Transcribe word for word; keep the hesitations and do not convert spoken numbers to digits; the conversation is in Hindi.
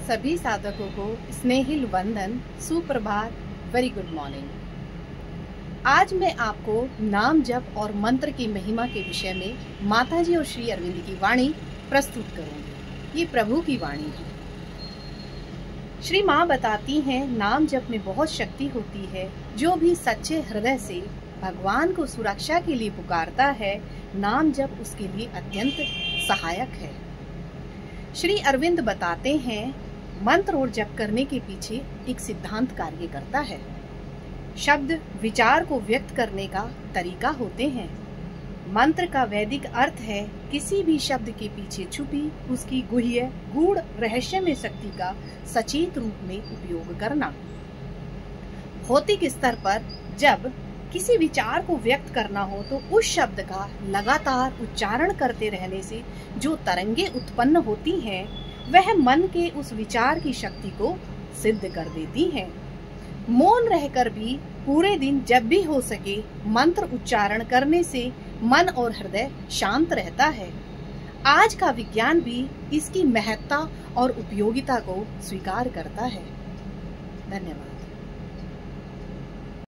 सभी साधकों को स्नेहिल वंदन, सुप्रभात, वेरी गुड मॉर्निंग। आज मैं आपको नाम जप और मंत्र की महिमा के विषय में माताजी और श्री अरविंद की वाणी प्रस्तुत करूंगी। ये प्रभु की वाणी है। श्री माँ बताती हैं, नाम जप में बहुत शक्ति होती है। जो भी सच्चे हृदय से भगवान को सुरक्षा के लिए पुकारता है, नाम जप उसके लिए अत्यंत सहायक है। श्री अरविंद बताते हैं, मंत्र और जप करने के पीछे एक सिद्धांत कार्य करता है। शब्द विचार को व्यक्त करने का तरीका होते हैं। मंत्र का वैदिक अर्थ है किसी भी शब्द के पीछे छुपी उसकी गुह्य गूढ़ रहस्यमय शक्ति का सचेत रूप में उपयोग करना। भौतिक स्तर पर जब किसी विचार को व्यक्त करना हो तो उस शब्द का लगातार उच्चारण करते रहने से जो तरंगे उत्पन्न होती हैं, वह मन के उस विचार की शक्ति को सिद्ध कर देती हैं। मौन रहकर भी पूरे दिन जब भी हो सके मंत्र उच्चारण करने से मन और हृदय शांत रहता है। आज का विज्ञान भी इसकी महत्ता और उपयोगिता को स्वीकार करता है। धन्यवाद।